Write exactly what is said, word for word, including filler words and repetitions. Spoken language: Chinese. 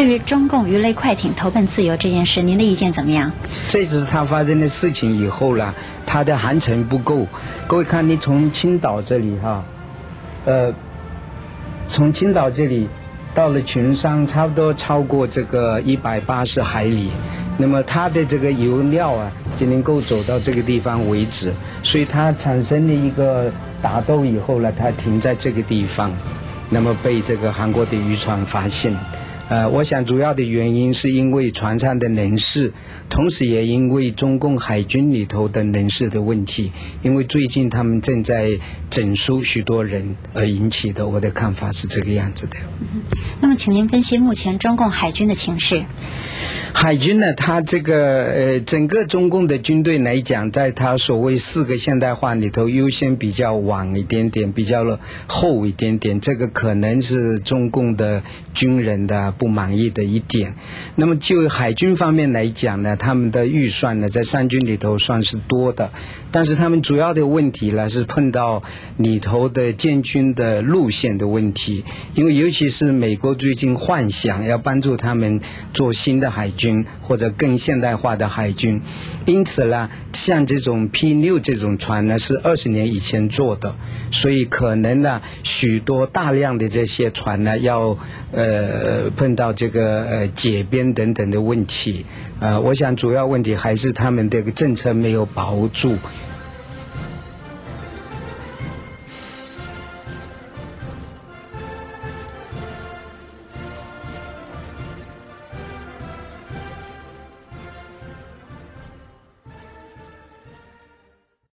对于中共鱼雷快艇投奔自由这件事，您的意见怎么样？ 这次它发生的事情以后呢，它的航程不够。各位看，你从青岛这里哈，呃，从青岛这里到了群山，差不多超过这个一百八十海里。那么它的这个油料啊，只能够走到这个地方为止，所以它产生了一个打斗以后呢，它停在这个地方，那么被这个韩国的渔船发现。呃，我想主要的原因是因为船上的人事，同时也因为中共海军里头的人事的问题，因为最近他们正在整肃许多人而引起的。我的看法是这个样子的。 嗯、那么，请您分析目前中共海军的情势。 海军呢，它这个呃，整个中共的军队来讲，在它所谓四个现代化里头，优先比较晚一点点，比较后一点点，这个可能是中共的军人的不满意的一点。那么就海军方面来讲呢，他们的预算呢，在三军里头算是多的，但是他们主要的问题呢，是碰到里头的建军的路线的问题，因为尤其是美国最近幻想要帮助他们做新的海军或者更现代化的海军，因此呢，像这种 P 六 这种船呢是二十年以前做的，所以可能呢许多大量的这些船呢要呃碰到这个呃解编等等的问题。呃，我想主要问题还是他们这个政策没有把握住，